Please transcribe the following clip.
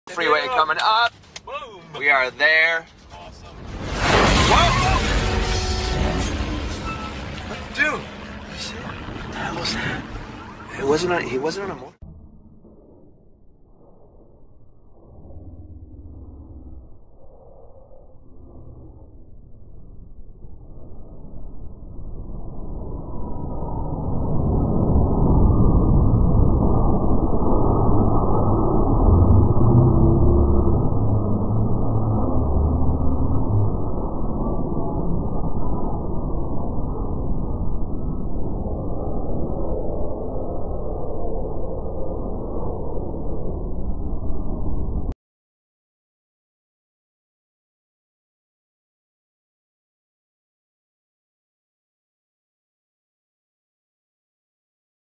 Freeway coming up. Boom. We are there. Awesome. Whoa! Dude. What the hell was that? He wasn't on a motorcycle.